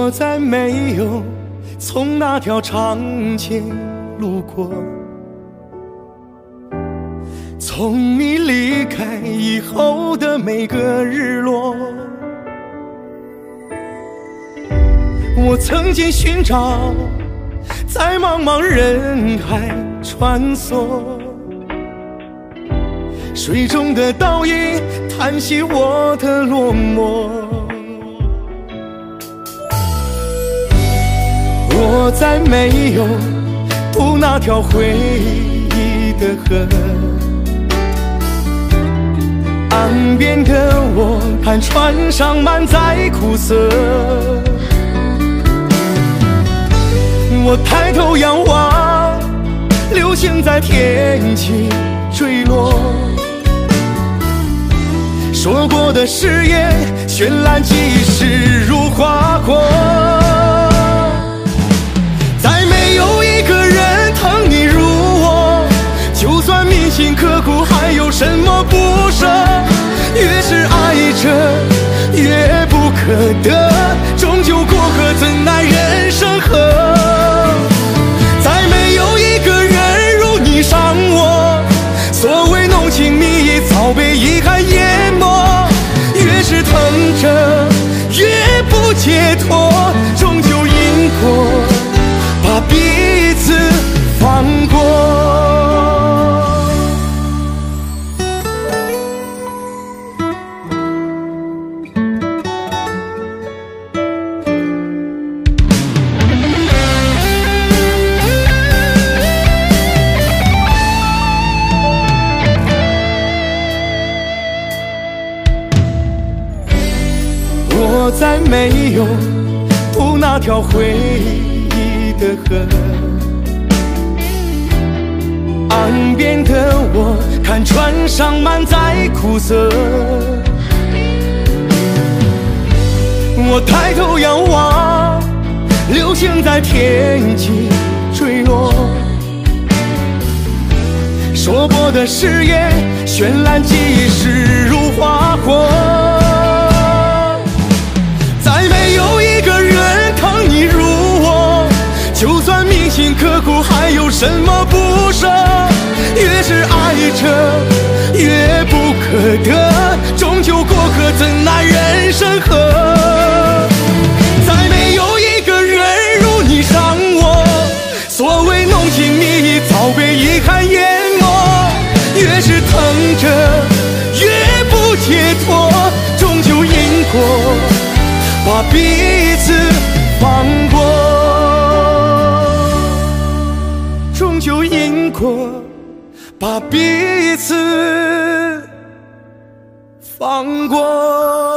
我再没有从那条长街路过，从你离开以后的每个日落，我曾经寻找，在茫茫人海穿梭，水中的倒影叹息我的落寞。我再没有渡那条回忆的河，岸边的我看船上满载苦涩，我抬头仰望，流星在天际坠落，说过的誓言绚烂即逝如花火，再没有一个人疼你如我，就算铭心刻骨还有什么不舍，越是爱着越不可得，终究过客怎奈人生何，再没有一个人如你伤我，所谓浓情蜜意早被遗憾淹没，越是疼着越不解脱，终究因果把彼此放过。我再没有渡那条回忆的河，岸边的我看船上满载苦涩，我抬头仰望，流星在天际坠落，说过的誓言绚烂即逝如花火，再没有一个人疼你如我，就算铭心刻骨还有什么不舍，越是爱着越不可得，终究过客怎奈人生何，再没有一个人如你伤我，所谓浓情蜜意早被遗憾淹没，越是疼着越不解脱，终究因果把彼此放过，终究因果把彼此放过。